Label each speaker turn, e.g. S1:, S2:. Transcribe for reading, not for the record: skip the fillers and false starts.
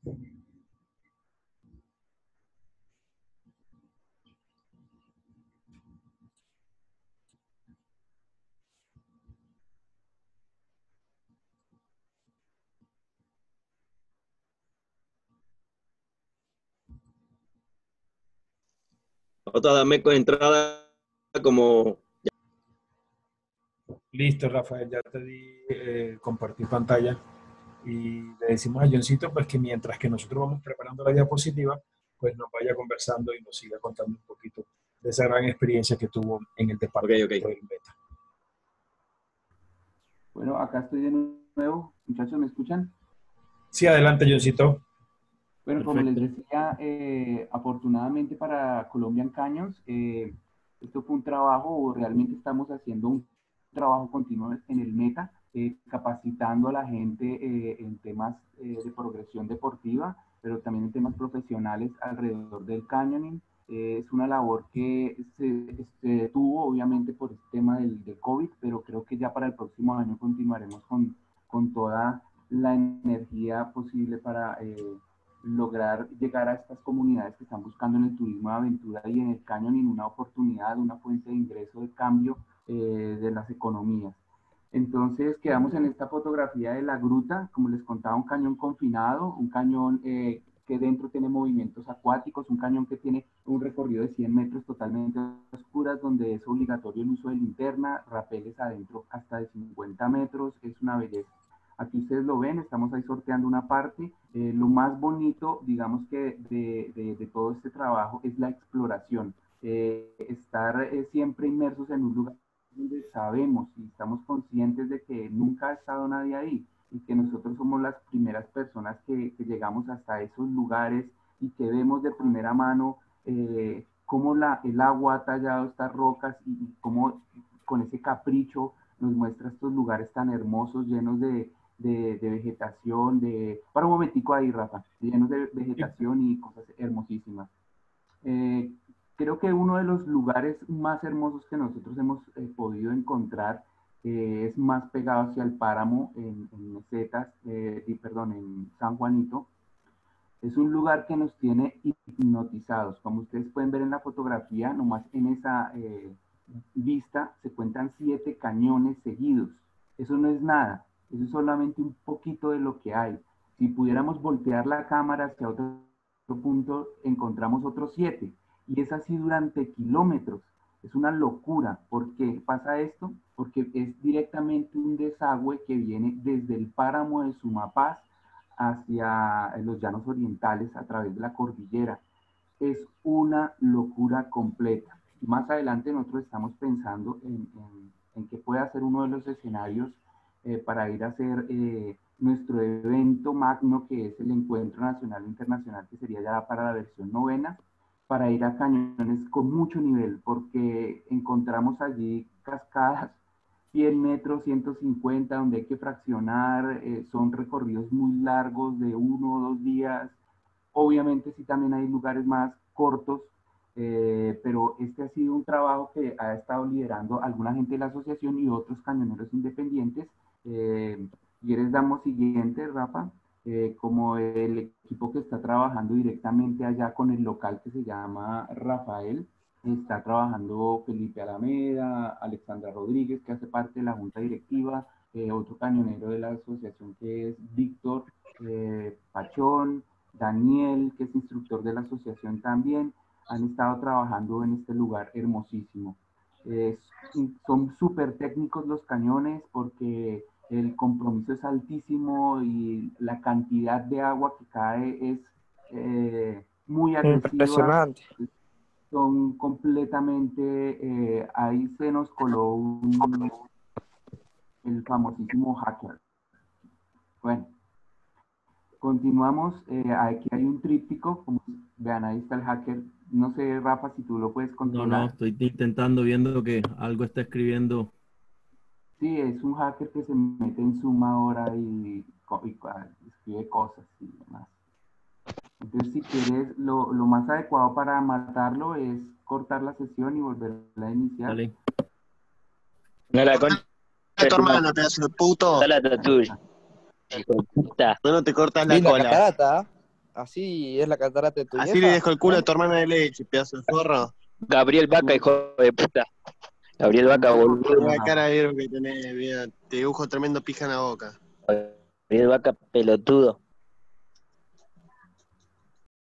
S1: Otra, dame con entrada como...
S2: Listo, Rafael, ya te di compartir pantalla. Y le decimos a Johncito pues que mientras que nosotros vamos preparando la diapositiva, pues nos vaya conversando y nos siga contando un poquito de esa gran experiencia que tuvo en el departamento del Meta.
S3: Bueno, acá estoy de nuevo. Muchachos, ¿me escuchan?
S2: Sí, adelante, Johncito.
S3: Bueno,
S1: Perfecto.
S3: como les decía, afortunadamente para Colombian Canyons, esto fue un trabajo, o realmente estamos haciendo un trabajo continuo en el Meta, capacitando a la gente en temas de progresión deportiva, pero también en temas profesionales alrededor del canyoning. Es una labor que se detuvo obviamente por el tema del COVID, pero creo que ya para el próximo año continuaremos con toda la energía posible para lograr llegar a estas comunidades que están buscando en el turismo de aventura y en el canyoning una oportunidad, una fuente de ingreso, de cambio de las economías. Entonces quedamos en esta fotografía de la gruta, como les contaba, un cañón confinado, un cañón que dentro tiene movimientos acuáticos, un cañón que tiene un recorrido de 100 metros totalmente oscuras, donde es obligatorio el uso de linterna, rapeles adentro hasta de 50 metros, es una belleza. Aquí ustedes lo ven, estamos ahí sorteando una parte. Lo más bonito, digamos que de todo este trabajo es la exploración. Estar siempre inmersos en un lugar donde sabemos y estamos conscientes de que nunca ha estado nadie ahí y que nosotros somos las primeras personas que llegamos hasta esos lugares y que vemos de primera mano cómo el agua ha tallado estas rocas y cómo con ese capricho nos muestra estos lugares tan hermosos, llenos de vegetación, para un momentico ahí, Rafa, llenos de vegetación y cosas hermosísimas. Creo que uno de los lugares más hermosos que nosotros hemos podido encontrar es más pegado hacia el páramo en Mesetas, en San Juanito. Es un lugar que nos tiene hipnotizados. Como ustedes pueden ver en la fotografía, nomás en esa vista se cuentan 7 cañones seguidos. Eso no es nada, eso es solamente un poquito de lo que hay. Si pudiéramos voltear la cámara hacia otro punto, encontramos otros 7. Y es así durante kilómetros. Es una locura. ¿Por qué pasa esto? Porque es directamente un desagüe que viene desde el páramo de Sumapaz hacia los llanos orientales a través de la cordillera. Es una locura completa. Más adelante nosotros estamos pensando en que pueda ser uno de los escenarios para ir a hacer nuestro evento magno, que es el Encuentro Nacional e Internacional, que sería ya para la versión 9ª, para ir a cañones con mucho nivel, porque encontramos allí cascadas 100 metros, 150, donde hay que fraccionar, son recorridos muy largos de 1 o 2 días. Obviamente sí también hay lugares más cortos, pero este ha sido un trabajo que ha estado liderando alguna gente de la asociación y otros cañoneros independientes. Y les damos siguiente, Rafa, como el equipo que está trabajando directamente allá con el local que se llama Rafael. Está trabajando Felipe Alameda, Alexandra Rodríguez, que hace parte de la junta directiva, otro cañonero de la asociación que es Víctor Pachón, Daniel, que es instructor de la asociación también, han estado trabajando en este lugar hermosísimo. Son súper técnicos los cañones porque el compromiso es altísimo y la cantidad de agua que cae es muy agresiva.
S4: Impresionante.
S3: Son completamente, ahí se nos coló el famosísimo hacker. Bueno, continuamos. Aquí hay un tríptico, como vean, ahí está el hacker. No sé, Rafa, si tú lo puedes controlar.
S1: No, estoy intentando, viendo que algo está escribiendo.
S3: Sí, es un hacker que se mete en Zoom ahora y escribe cosas y demás. Entonces, si quieres, lo más adecuado para matarlo es cortar la sesión y volverla a iniciar.
S1: Dale.
S5: No la concha
S6: A tu hermano, pedazo de puto.
S5: la tuya. Hijo de puta.
S6: No te cortas
S4: Y
S6: la
S4: la
S6: cola.
S4: catarata. Así es la catarata de tu
S6: Así
S4: vieja.
S6: le dejo el culo a tu hermana de leche, pedazo de forro.
S5: Gabriel Vaca, hijo de puta. Gabriel Vaca, boludo.
S6: Mira la cara de que tenés, mira, te dibujo tremendo pija en la boca.
S5: Gabriel Vaca, pelotudo.